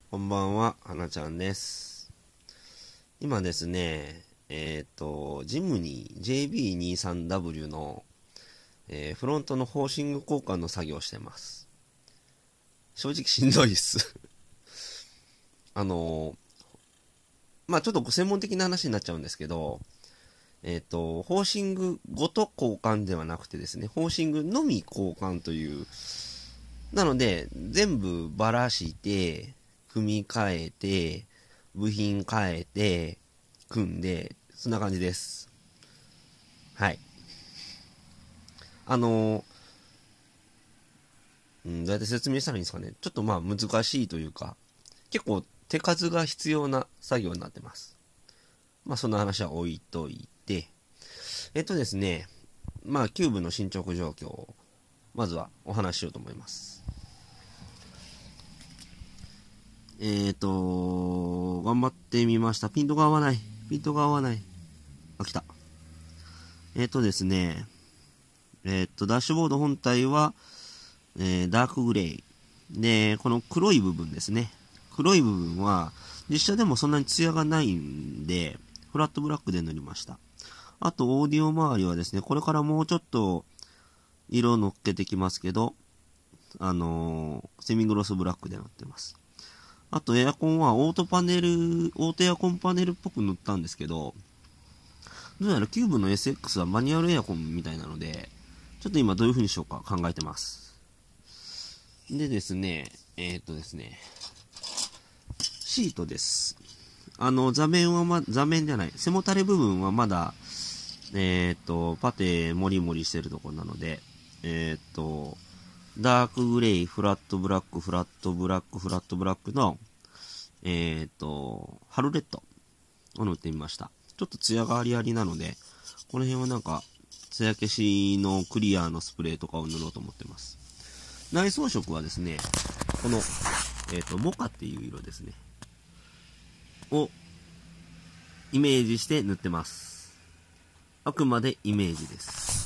こんばんは、はなちゃんです。今ですね、ジムニー JB23W の、フロントのホーシング交換の作業をしてます。正直しんどいっす。あのちょっと専門的な話になっちゃうんですけど、ホーシングごと交換ではなくてですね、ホーシングのみ交換という、なので、全部ばらして、組み替えて、部品変えて、組んで、そんな感じです。はい。あのどうやって説明したらいいんですかね。ちょっと難しいというか、結構手数が必要な作業になってます。そんな話は置いといて、ですね、キューブの進捗状況を、まずはお話ししようと思います。頑張ってみました。ピントが合わない。あ、来た。ですね、ダッシュボード本体は、ダークグレー。で、この黒い部分ですね。黒い部分は、実写でもそんなにツヤがないんで、フラットブラックで塗りました。あと、オーディオ周りはですね、これからもうちょっと、色を乗っけてきますけど、セミグロスブラックで塗ってます。あと、エアコンはオートエアコンパネルっぽく塗ったんですけど、どうやらキューブの SX はマニュアルエアコンみたいなので、ちょっと今どういう風にしようか考えてます。でですね、シートです。座面は座面じゃない、背もたれ部分はまだ、パテモリモリしてるところなので、ダークグレイ、フラットブラック、フラットブラックの、ハルレッドを塗ってみました。ちょっとツヤがありありなので、この辺はなんか、ツヤ消しのクリアのスプレーとかを塗ろうと思ってます。内装色はですね、この、モカっていう色ですね。を、イメージして塗ってます。あくまでイメージです。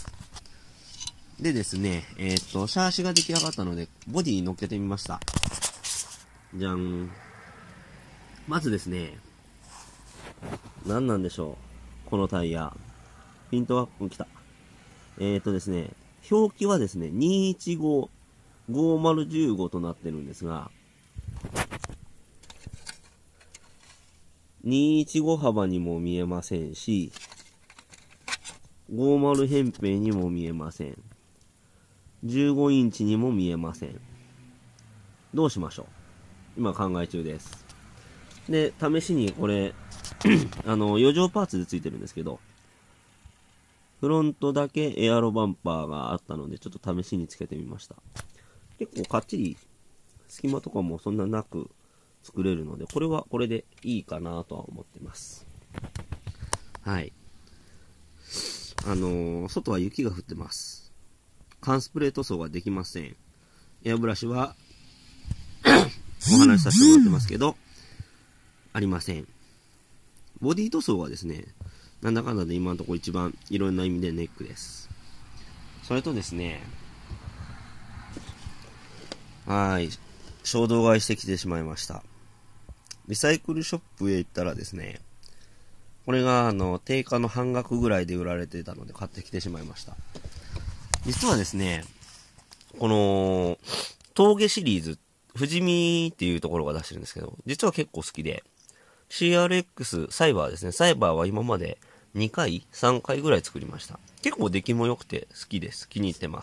でですね、シャーシが出来上がったので、ボディに乗っけてみました。じゃん。まずですね、何なんでしょう。このタイヤ。ピントが来た。ですね、表記はですね、215-5015となってるんですが、215幅にも見えませんし、50扁平にも見えません。15インチにも見えません。どうしましょう。今考え中です。で、試しにこれ、余剰パーツでついてるんですけど、フロントだけエアロバンパーがあったので、ちょっと試しにつけてみました。結構かっちり、隙間とかもそんななく作れるので、これはこれでいいかなとは思ってます。はい。外は雪が降ってます。缶スプレー塗装ができません。エアブラシは、お話しさせてもらってますけど、ありません。ボディ塗装はですね、なんだかんだで今のところ一番いろんな意味でネックです。それとですね、衝動買いしてきてしまいました。リサイクルショップへ行ったらですね、これが定価の半額ぐらいで売られてたので買ってきてしまいました。実はですね、この峠シリーズ、富士見っていうところが出してるんですけど、実は結構好きで、CRX サイバーですね。サイバーは今まで2回、3回ぐらい作りました。結構出来も良くて好きです。気に入ってます。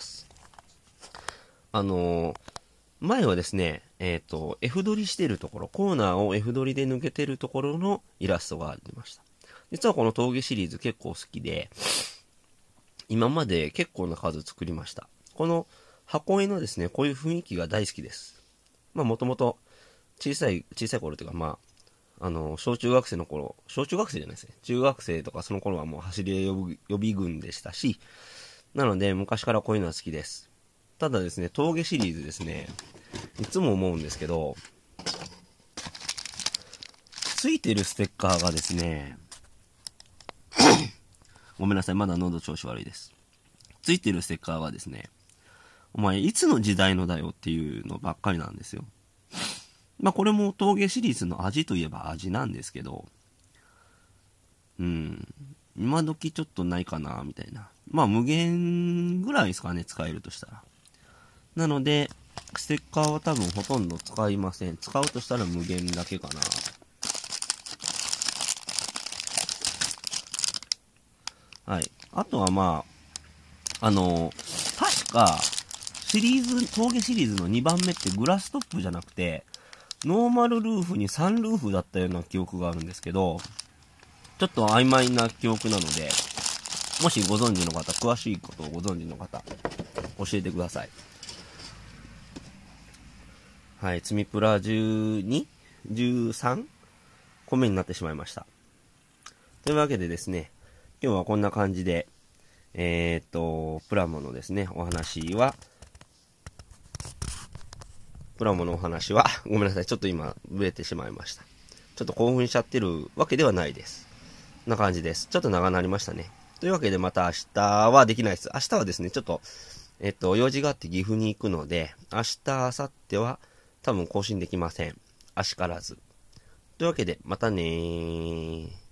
前はですね、F 取りしてるところ、コーナーを F 取りで抜けてるところのイラストが出ました。実はこの峠シリーズ結構好きで、今まで結構な数作りました。この箱絵のですね、こういう雰囲気が大好きです。もともと小さい頃というか、小中学生の頃、小中学生じゃないですね。中学生とかその頃はもう走り予備軍でしたし、なので昔からこういうのは好きです。ただですね、峠シリーズですね、いつも思うんですけど、ついてるステッカーがですね、ごめんなさい、まだ喉調子悪いです。ついてるステッカーがですね、お前いつの時代のだよっていうのばっかりなんですよ。 まあこれも峠シリーズの味といえば味なんですけど、今時ちょっとないかな、みたいな。まあ無限ぐらいですかね、使えるとしたら。なので、ステッカーは多分ほとんど使いません。使うとしたら無限だけかな。はい。あとはまあ、確か、峠シリーズの2番目ってグラストップじゃなくて、ノーマルルーフにサンルーフだったような記憶があるんですけど、ちょっと曖昧な記憶なので、もしご存知の方、詳しいことをご存知の方、教えてください。はい、積みプラ12、13個目になってしまいました。というわけでですね、今日はこんな感じで、プラモのですね、お話は、ごめんなさい、ちょっと今、ブレてしまいました。ちょっと興奮しちゃってるわけではないです。こんな感じです。ちょっと長なりましたね。というわけで、また明日はできないです。明日はですね、ちょっと、用事があって岐阜に行くので、明日、明後日は多分更新できません。あしからず。というわけで、またねー。